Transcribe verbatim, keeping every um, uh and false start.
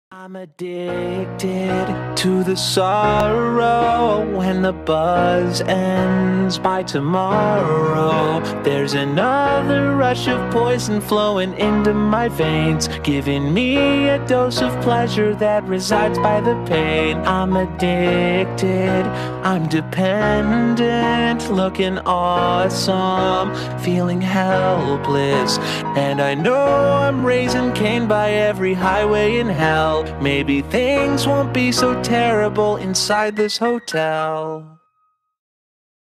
I'm addicted to the sorrow. When the buzz ends by tomorrow, there's another rush of poison flowing into my veins, giving me a dose of pleasure that resides by the pain. I'm addicted, I'm dependent, looking awesome, feeling helpless, and I know I'm raising Cain by every highway in hell. Maybe things won't be so terrible inside this hotel.